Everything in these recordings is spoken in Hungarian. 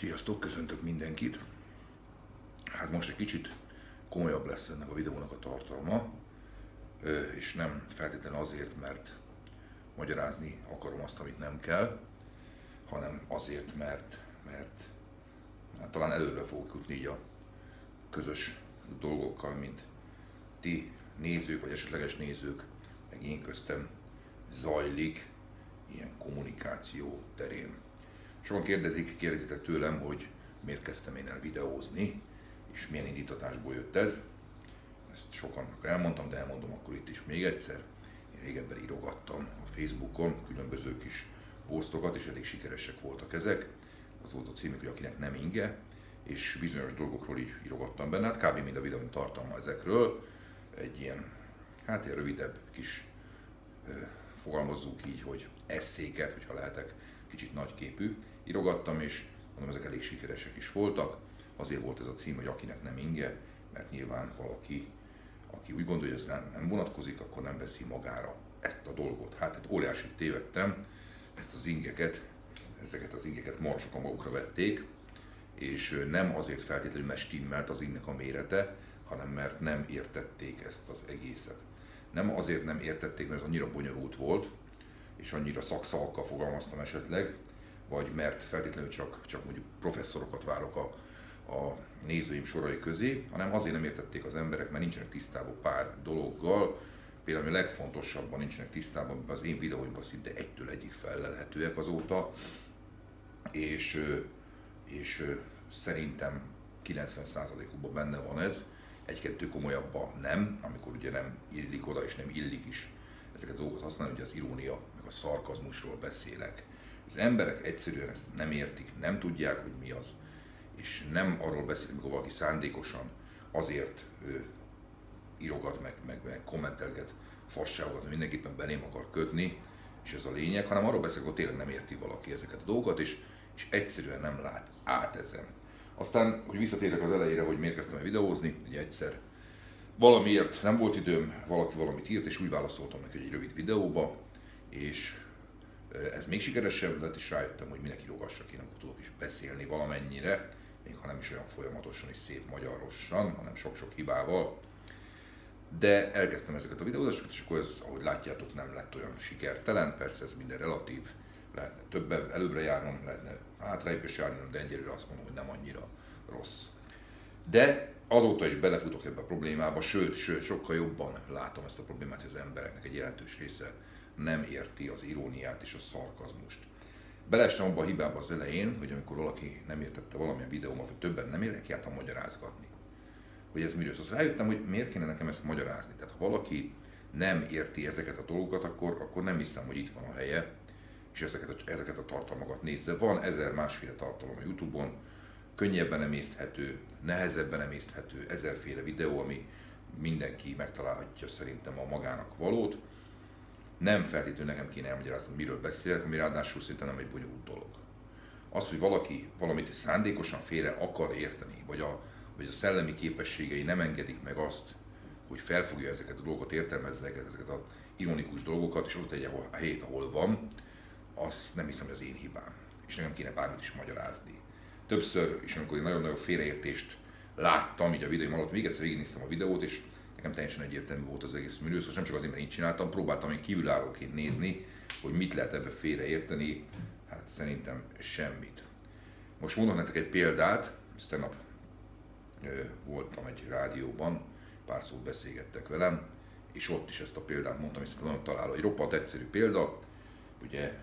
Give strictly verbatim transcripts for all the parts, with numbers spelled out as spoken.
Sziasztok, köszöntök mindenkit! Hát most egy kicsit komolyabb lesz ennek a videónak a tartalma, és nem feltétlenül azért, mert magyarázni akarom azt, amit nem kell, hanem azért, mert, mert hát talán előre fogok jutni így a közös dolgokkal, mint ti nézők, vagy esetleges nézők, meg én köztem zajlik ilyen kommunikáció terén. Sokan kérdezik, kérdezitek tőlem, hogy miért kezdtem én el videózni, és milyen indítatásból jött ez. Ezt sokan elmondtam, de elmondom akkor itt is még egyszer. Én régebben írogattam a Facebookon különböző kis posztokat, és elég sikeresek voltak ezek. Az volt a címük, hogy akinek nem inge, és bizonyos dolgokról így írogattam benne. Hát kb. Mind a videóm tartalma ezekről. Egy ilyen, hát ilyen rövidebb kis, fogalmazzuk így, hogy esszéket, hogyha lehetek kicsit nagyképű, írogattam, és mondom, ezek elég sikeresek is voltak. Azért volt ez a cím, hogy akinek nem inge, mert nyilván valaki, aki úgy gondolja, hogy ez rám nem vonatkozik, akkor nem veszi magára ezt a dolgot. Hát, hát óriásit tévedtem, ezt az ingeket, ezeket az ingeket marha sokan magukra vették, és nem azért feltétlenül, mert stimmelt az ingnek a mérete, hanem mert nem értették ezt az egészet. Nem azért nem értették, mert ez annyira bonyolult volt, és annyira szakszavakkal fogalmaztam esetleg, vagy mert feltétlenül csak, csak mondjuk professzorokat várok a, a nézőim sorai közé, hanem azért nem értették az emberek, mert nincsenek tisztában pár dologgal. Például a legfontosabban nincsenek tisztában, az én videóimban szinte egytől egyig fellelhetőek azóta, és, és szerintem kilencven százalékukban benne van ez, egy-kettő komolyabban nem, amikor ugye nem illik oda és nem illik is ezeket a dolgokat használni, hogy az irónia meg a szarkazmusról beszélek. Az emberek egyszerűen ezt nem értik, nem tudják, hogy mi az, és nem arról beszélünk, amikor valaki szándékosan azért ő, írogat, meg, meg, meg kommentelget, fasságokat, mert mindenképpen belém akar kötni, és ez a lényeg, hanem arról beszélünk, hogy tényleg nem érti valaki ezeket a dolgokat, és, és egyszerűen nem lát át ezen. Aztán, hogy visszatérek az elejére, hogy miért kezdtem el videózni, ugye egyszer valamiért nem volt időm, valaki valamit írt, és úgy válaszoltam neki egy rövid videóba, és ez még sikeresebb lett, és rájöttem, hogy minek írogassak, én akkor tudok is beszélni valamennyire, még ha nem is olyan folyamatosan és szép magyarosan, hanem sok-sok hibával. De elkezdtem ezeket a videózásokat, és akkor ez, ahogy látjátok, nem lett olyan sikertelen, persze ez minden relatív, lehetne többen előbbre járnom, lehetne hátrább is járnom, de egyelőre azt mondom, hogy nem annyira rossz. De azóta is belefutok ebbe a problémába, sőt, sőt, sokkal jobban látom ezt a problémát, hogy az embereknek egy jelentős része nem érti az iróniát és a szarkazmust. Beleestem abba a hibába az elején, hogy amikor valaki nem értette valamilyen videómat, vagy többen nem értek, jártam magyarázgatni. Hogy ez miről szól. Szóval rájöttem, hogy miért kéne nekem ezt magyarázni. Tehát ha valaki nem érti ezeket a dolgokat, akkor, akkor nem hiszem, hogy itt van a helye, és ezeket a, ezeket a tartalmakat nézze. Van ezer másféle tartalom a YouTube-on, könnyebben emészthető, nehezebben emészthető, ezerféle videó, ami mindenki megtalálhatja szerintem a magának valót. Nem feltétlenül nekem kéne elmagyarázni, miről beszélek, ami ráadásul szinte nem egy bonyolult dolog. Az, hogy valaki valamit szándékosan félre akar érteni, vagy a, vagy a szellemi képességei nem engedik meg azt, hogy felfogja ezeket a dolgokat, értelmezze ezeket a ironikus dolgokat, és ott tegye a helyét, ahol van, az nem hiszem, hogy az én hibám. És nekem kéne bármit is magyarázni. Többször, és amikor én nagyon-nagyon félreértést láttam így a videóm alatt, még egyszer végignéztem a videót, és nekem teljesen egyértelmű volt az egész műről, szóval nem csak azért, mert így csináltam, próbáltam én kívülállóként nézni, hogy mit lehet ebbe félreérteni, hát szerintem semmit. Most mondok nektek egy példát, ezt tegnap voltam egy rádióban, pár szót beszélgettek velem, és ott is ezt a példát mondtam, és szerintem nagyon találó. Egy roppant egyszerű példa, ugye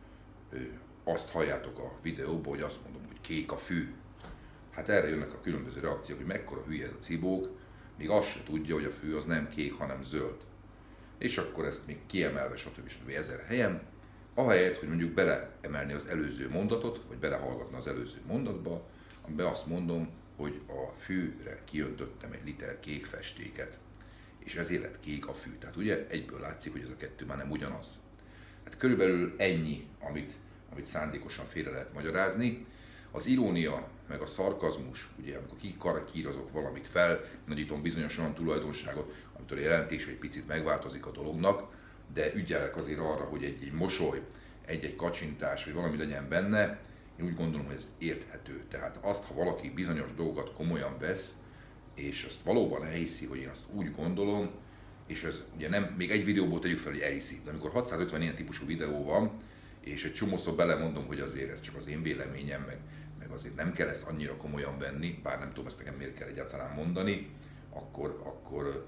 azt halljátok a videóban, hogy azt mondom, hogy kék a fű. Hát erre jönnek a különböző reakciók, hogy mekkora hülye ez a cibók, még azt se tudja, hogy a fű az nem kék, hanem zöld. És akkor ezt még kiemelve, stb. stb. Ezer helyen, ahelyett, hogy mondjuk beleemelni az előző mondatot, vagy belehallgatni az előző mondatba, amiben azt mondom, hogy a fűre kiöntöttem egy liter kék festéket, és ezért lett kék a fű. Tehát ugye egyből látszik, hogy ez a kettő már nem ugyanaz. Hát körülbelül ennyi, amit, amit szándékosan félre lehet magyarázni. Az irónia, meg a szarkazmus, ugye amikor kikarikírozok valamit fel, nagyítom bizonyos olyan tulajdonságot, amitől a jelentés egy picit megváltozik a dolognak, de ügyelek azért arra, hogy egy-egy mosoly, egy-egy kacsintás, vagy valami legyen benne, én úgy gondolom, hogy ez érthető. Tehát azt, ha valaki bizonyos dolgokat komolyan vesz, és azt valóban elhiszi, hogy én azt úgy gondolom, és ez ugye nem, még egy videóból tegyük fel, hogy elhiszi, de amikor hatszázötven ilyen típusú videó van, és egy csomószor belemondom, hogy azért ez csak az én véleményem, meg, meg azért nem kell ezt annyira komolyan venni, bár nem tudom ezt nekem miért kell egyáltalán mondani, akkor, akkor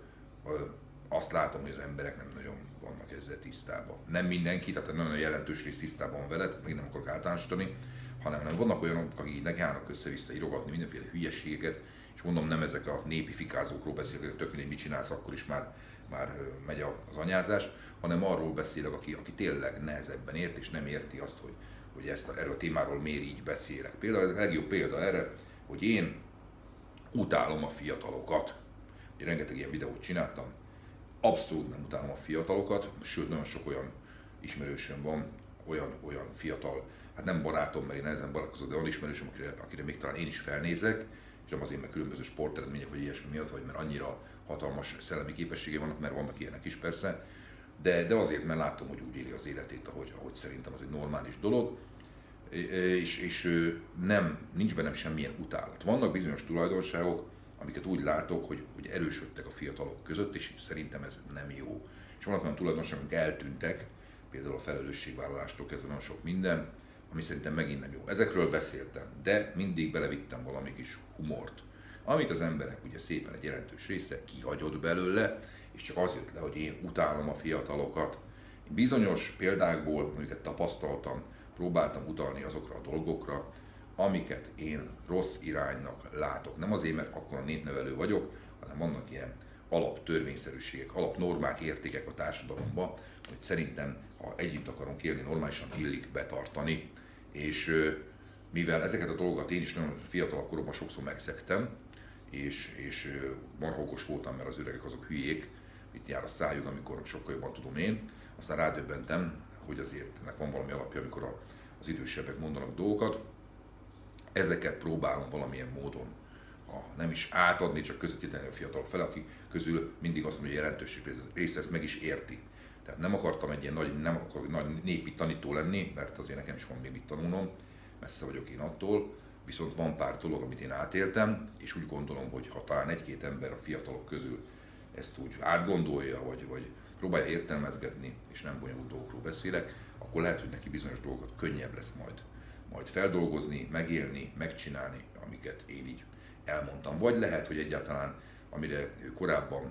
azt látom, hogy az emberek nem nagyon vannak ezzel tisztában. Nem mindenki, tehát nagyon jelentős rész tisztában van veled, még nem akarok általánosítani, hanem nem vannak olyanok, akik nekiállnak össze-vissza írogatni mindenféle hülyeségeket, és mondom, nem ezek a népi fikázókról beszélek, hogy tök mindegy, mit csinálsz, akkor is már, már megy az anyázás, hanem arról beszélek, aki, aki tényleg nehezebben ért, és nem érti azt, hogy, hogy ezt a, erről a témáról miért így beszélek. Például ez a legjobb példa erre, hogy én utálom a fiatalokat. Én rengeteg ilyen videót csináltam, abszolút nem utálom a fiatalokat, sőt nagyon sok olyan ismerősöm van, olyan, olyan fiatal, hát nem barátom, mert én ezen barátkozok, de olyan ismerősöm, akire, akire még talán én is felnézek, és nem azért, mert különböző sporteredmények vagy ilyesmi miatt, vagy mert annyira hatalmas szellemi képességei vannak, mert vannak ilyenek is persze, de, de azért, mert látom, hogy úgy éli az életét, ahogy, ahogy szerintem az egy normális dolog, és, és nem, nincs bennem semmilyen utálat. Vannak bizonyos tulajdonságok, amiket úgy látok, hogy, hogy erősödtek a fiatalok között, és szerintem ez nem jó. És vannak olyan tulajdonságok, eltűntek, például a felelősségvállalástól kezdve nagyon sok minden, ami szerintem megint nem jó. Ezekről beszéltem, de mindig belevittem valami kis humort, amit az emberek ugye szépen egy jelentős része kihagyott belőle, és csak az jött le, hogy én utálom a fiatalokat. Bizonyos példákból, amiket tapasztaltam, próbáltam utalni azokra a dolgokra, amiket én rossz iránynak látok. Nem azért, mert akkor a népnevelő vagyok, hanem vannak ilyen alaptörvényszerűségek, alapnormák, értékek a társadalomban, hogy szerintem, ha együtt akarunk élni, normálisan illik betartani. És mivel ezeket a dolgokat én is nagyon fiatal koromban sokszor megszegtem, és, és marha okos voltam, mert az öregek azok hülyék, itt jár a szájuk, amikor sokkal jobban tudom én, aztán rádöbbentem, hogy azért ennek van valami alapja, amikor a, az idősebbek mondanak dolgokat. Ezeket próbálom valamilyen módon, ha nem is átadni, csak közvetíteni a fiatalok fele, akik közül mindig azt mondja, hogy jelentőség része ezt meg is érti. Tehát nem akartam egy ilyen nagy, nem akarok nagy népi tanító lenni, mert azért nekem is van még mit tanulnom, messze vagyok én attól, viszont van pár dolog, amit én átéltem, és úgy gondolom, hogy ha talán egy-két ember a fiatalok közül ezt úgy átgondolja, vagy, vagy próbálja értelmezgetni, és nem bonyolult dolgokról beszélek, akkor lehet, hogy neki bizonyos dolgokat könnyebb lesz majd, majd feldolgozni, megélni, megcsinálni, amiket én így elmondtam. Vagy lehet, hogy egyáltalán, amire korábban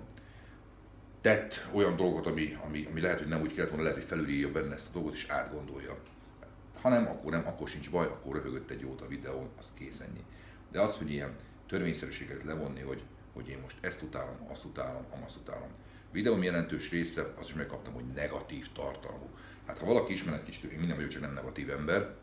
tett olyan dolgot, ami, ami, ami lehet, hogy nem úgy kellett volna, lehet, hogy felülírja benne ezt a dolgot, és átgondolja. Ha nem, akkor nem, akkor sincs baj, akkor röhögött egy jót a videón, az kész, ennyi. De az, hogy ilyen törvényszerűséget levonni, hogy, hogy én most ezt utálom, azt utálom, amazt utálom. A videóm jelentős része, azt is megkaptam, hogy negatív tartalmú. Hát ha valaki ismer egy kicsit, én minden vagyok, csak nem negatív ember,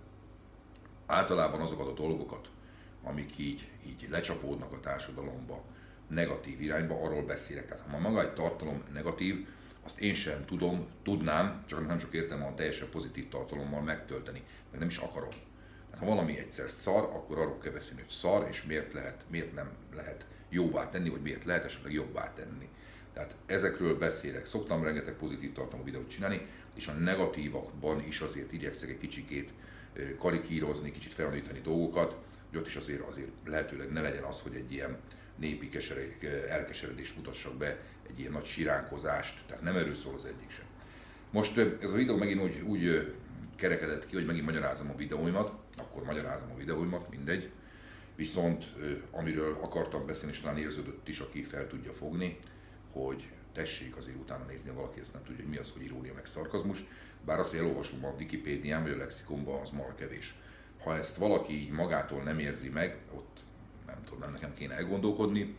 általában azokat a dolgokat, amik így, így lecsapódnak a társadalomba, negatív irányba, arról beszélek. Tehát ha maga egy tartalom negatív, azt én sem tudom, tudnám, csak nem csak értem van teljesen pozitív tartalommal megtölteni, mert nem is akarom. Hát, ha valami egyszer szar, akkor arról kell beszélni, hogy szar, és miért, lehet, miért nem lehet jóvá tenni, vagy miért lehet esetleg jobbá tenni. Tehát ezekről beszélek. Szoktam rengeteg pozitív tartalmú videót csinálni, és a negatívakban is azért igyekszek egy kicsikét karikírozni, kicsit felhajtani dolgokat, hogy ott is azért, azért lehetőleg ne legyen az, hogy egy ilyen népi elkeseredést mutassak be, egy ilyen nagy siránkozást, tehát nem erről szól az egyik sem. Most ez a videó megint úgy, úgy kerekedett ki, hogy megint magyarázom a videóimat, akkor magyarázom a videóimat, mindegy. Viszont amiről akartam beszélni, és talán érződött is, aki fel tudja fogni, hogy tessék azért utána nézni, ha valaki ezt nem tudja, hogy mi az, hogy irónia meg szarkazmus, bár azt, hogy elolvasom a Wikipédián vagy a lexikonban, az marha kevés. Ha ezt valaki így magától nem érzi meg, ott nem tudom, nem nekem kéne elgondolkodni,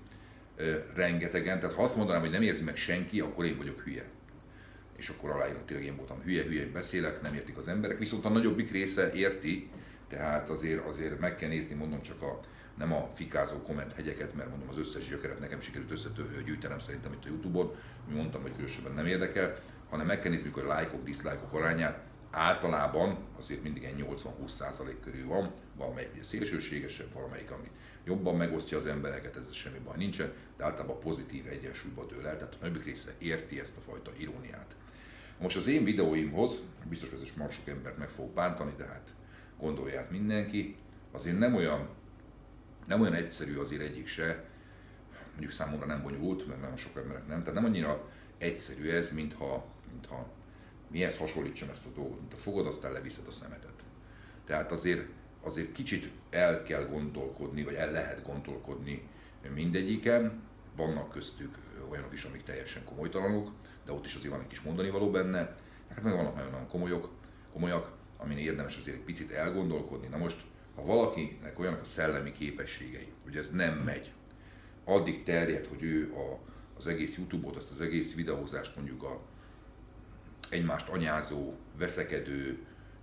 rengetegen, tehát ha azt mondanám, hogy nem érzi meg senki, akkor én vagyok hülye. És akkor aláírom, tényleg én voltam hülye, hülyén beszélek, nem értik az emberek, viszont a nagyobbik része érti, tehát azért, azért meg kell nézni, mondom csak a, nem a fikázó komment hegyeket, mert mondom az összes gyökeret nekem sikerült összegyűjtenem szerintem itt a Youtube-on, mi mondtam, hogy különösebben nem érdekel, hanem meg kell nézni, hogy a lájkok, diszlájkok arányát általában azért mindig egy nyolcvan-húsz százalék körül van, valamelyik ugye szélsőségesebb, valamelyik, ami jobban megosztja az embereket, ezzel semmi baj nincsen, de általában pozitív egyensúlyba dől el, tehát a nagyobbik része érti ezt a fajta iróniát. Most az én videóimhoz, biztos hogy ez már sok embert meg fog bántani, de hát gondolja át mindenki. Azért nem olyan, nem olyan egyszerű azért egyik se, mondjuk számomra nem bonyolult, mert nagyon sok emberek nem, tehát nem annyira egyszerű ez, mintha, mintha mihez hasonlítsam ezt a dolgot, mint a fogod, aztán leviszed a szemetet. Tehát azért, azért kicsit el kell gondolkodni, vagy el lehet gondolkodni mindegyiken, vannak köztük olyanok is, amik teljesen komolytalanok, de ott is azért van egy kis mondani való benne, hát meg vannak nagyon-nagyon komolyok, komolyak, amin érdemes azért egy picit elgondolkodni. Na most, ha valakinek olyanok a szellemi képességei, hogy ez nem megy, addig terjed, hogy ő a, az egész YouTube-ot, azt az egész videózást mondjuk a egymást anyázó, veszekedő,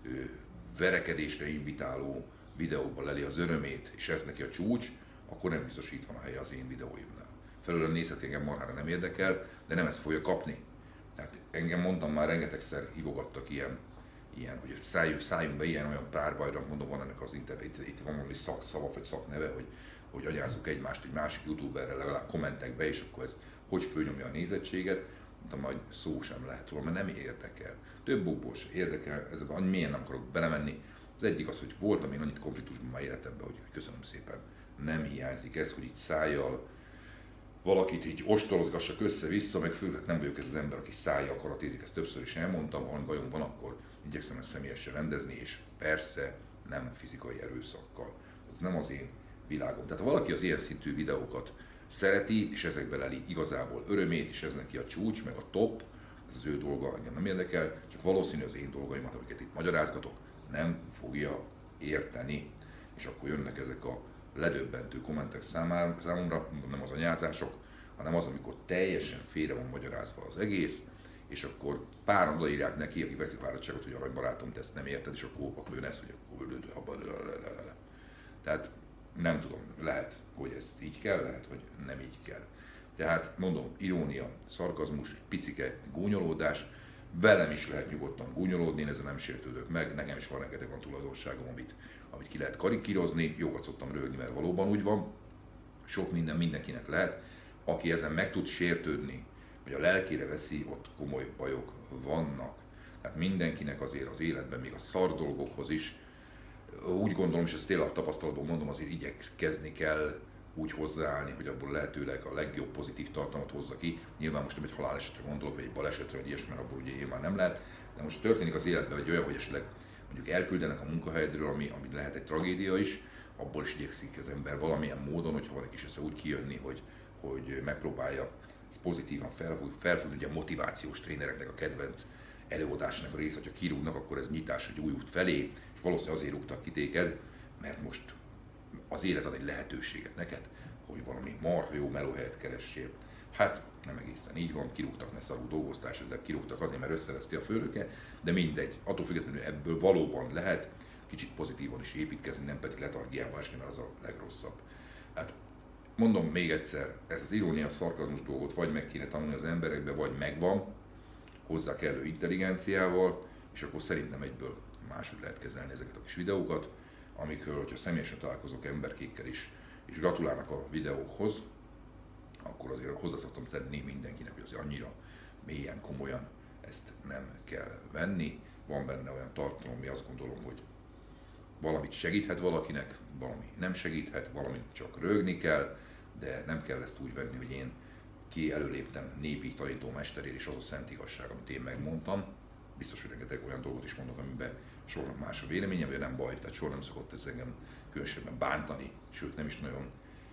verekedésre invitáló videóban leli az örömét, és ez neki a csúcs, akkor nem biztos itt van a helye az én videóimnál. Felőlem nézhet, engem marhára nem érdekel, de nem ezt fogja kapni. Tehát engem mondtam már, rengetegszer hívogattak ilyen, ilyen hogy szálljunk, szálljunk be ilyen-olyan párbajra, mondom, van ennek az internet, itt, itt van valami szakszava, vagy szakneve, hogy, hogy anyázzuk egymást egy másik youtuberrel, legalább kommentek be, és akkor ez hogy fölnyomja a nézettséget, mondtam, majd szó sem lehet róla, mert nem érdekel. Több okból sem érdekel, ez miért nem akarok belemenni. Az egyik az, hogy voltam én annyit konfliktusban már életemben, hogy köszönöm szépen, nem hiányzik ez, hogy így szájjal valakit így ostorozgassak össze-vissza, meg főleg nem vagyok ez az ember, aki szájjal karatézik, ezt többször is elmondtam, ha bajom van, akkor igyekszem ezt személyesen rendezni, és persze nem fizikai erőszakkal. Ez nem az én világom. Tehát ha valaki az ilyen szintű videókat szereti, és ezekben leli igazából örömét, és ez neki a csúcs, meg a top, ez az ő dolga, engem nem érdekel, csak valószínű az én dolgaimat, amiket itt magyarázgatok, nem fogja érteni, és akkor jönnek ezek a ledöbbentő kommentek számára, számomra, nem az anyázások, hanem az, amikor teljesen félre van magyarázva az egész, és akkor páran odaírják neki, aki veszi fáradtságot, hogy arany barátom, te ezt nem érted, és akkor, akkor jön ez, hogy akkor abban. Tehát nem tudom, lehet, hogy ezt így kell, lehet, hogy nem így kell. Tehát mondom, irónia, szarkazmus, egy picike gúnyolódás, velem is lehet nyugodtan gúnyolódni, én ezzel nem sértődök meg, nekem is van rengeteg van tulajdonságom, amit, amit ki lehet karikírozni, jókat szoktam röhögni, mert valóban úgy van, sok minden mindenkinek lehet, aki ezen meg tud sértődni, vagy a lelkére veszi, ott komoly bajok vannak. Tehát mindenkinek azért az életben, még a szar dolgokhoz is, úgy gondolom, és ezt tényleg a tapasztalatból mondom, azért igyekezni kell úgy hozzáállni, hogy abból lehetőleg a legjobb pozitív tartalmat hozza ki. Nyilván most nem egy halálesetre gondolok, vagy egy balesetre, vagy ilyesmi, mert abból ugye én már nem lehet. De most történik az életben egy olyan, hogy esetleg mondjuk elküldenek a munkahelyedről, ami, ami lehet egy tragédia is, abból is igyekszik az ember valamilyen módon, hogyha van egy kis össze úgy kijönni, hogy, hogy megpróbálja ezt pozitívan felfogni, ugye a motivációs trénereknek a kedvenc előadásnak a része, hogyha kirúgnak, akkor ez nyitás egy új út felé, és valószínűleg azért rúgtak ki téged, mert most az élet ad egy lehetőséget neked, hogy valami marha jó melóhelyet keressél. Hát nem egészen így van, kirúgtak, ne szarul dolgoztál, de kirúgtak azért, mert összeveszti a főnöke, de mindegy, attól függetlenül ebből valóban lehet kicsit pozitívan is építkezni, nem pedig letargiába esni, mert az a legrosszabb. Hát mondom még egyszer, ez az irónia, szarkazmus dolgot vagy meg kéne tanulni az emberekbe, vagy megvan, hozzá kellő intelligenciával, és akkor szerintem egyből máshogy lehet kezelni ezeket a kis videókat, amikről, hogyha személyesen találkozok emberkékkel is, és gratulálnak a videókhoz, akkor azért hozzá szoktam tenni mindenkinek, hogy azért annyira mélyen, komolyan ezt nem kell venni. Van benne olyan tartalom, ami azt gondolom, hogy valamit segíthet valakinek, valami nem segíthet, valamit csak rögni kell, de nem kell ezt úgy venni, hogy én ki előléptem népi tanító mesterért, és az a szent igazság, amit én megmondtam. Biztos, hogy rengeteg olyan dolgot is mondok, amiben sornak más a véleményem, de nem baj, tehát soha nem szokott ez engem különösebben bántani, sőt nem is nagyon,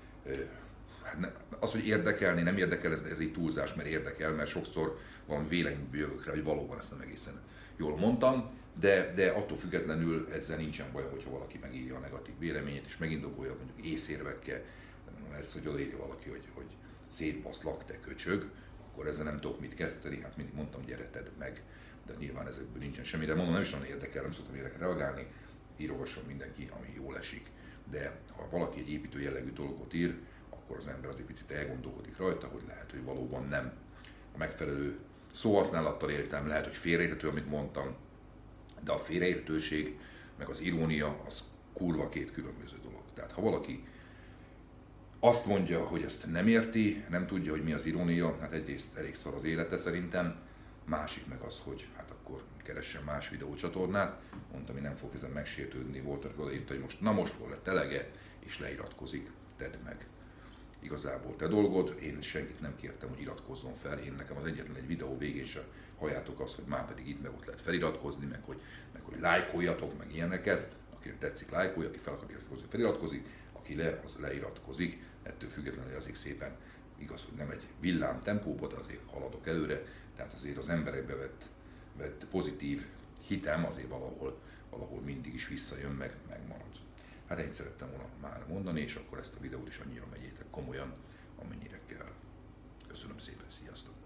az, hogy érdekelni, nem érdekel, ez, ez egy túlzás, mert érdekel, mert sokszor valami véleményből jövök rá, hogy valóban ezt nem egészen jól mondtam, de, de attól függetlenül ezzel nincsen baj, hogyha valaki megírja a negatív véleményét, és megindokolja mondjuk észérvekkel, ez, hogy odaírja valaki, hogy, hogy szétbaszlak, te köcsög, akkor ezzel nem tudok mit kezdeni, hát mindig mondtam, gyere, tedd meg, de nyilván ezekből nincsen semmi, de mondom, nem is olyan érdekel, nem szoktam ilyenekre reagálni, írogasson mindenki, ami jól esik, de ha valaki egy építő jellegű dolgot ír, akkor az ember azért picit elgondolkodik rajta, hogy lehet, hogy valóban nem a megfelelő szóhasználattal értem, lehet, hogy félreérthető, amit mondtam, de a félreérthetőség, meg az irónia, az kurva két különböző dolog. Tehát ha valaki azt mondja, hogy ezt nem érti, nem tudja, hogy mi az irónia, hát egyrészt elég szar az élete szerintem, másik meg az, hogy hát akkor keressen más videócsatornát. Mondtam, hogy nem fog ezen megsértődni, volt, aki odaírta, hogy most, na most volt lett elege, és leiratkozik, tedd meg. Igazából te dolgod, én senkit nem kértem, hogy iratkozzon fel, én nekem az egyetlen egy videó végén se halljátok azt, hogy már pedig itt meg ott lehet feliratkozni, meg hogy, meg hogy lájkoljatok, meg ilyeneket, akinek tetszik lájkolja, aki fel akar iratkozni, feliratkozik, aki le, az leiratkozik, ettől függetlenül azért szépen, igaz, hogy nem egy villám tempóba, de azért haladok előre, tehát azért az emberekbe vett, vett pozitív hitem azért valahol, valahol mindig is visszajön, meg megmarad. Hát ennyit szerettem volna már mondani, és akkor ezt a videót is annyira megyétek komolyan, amennyire kell. Köszönöm szépen, sziasztok!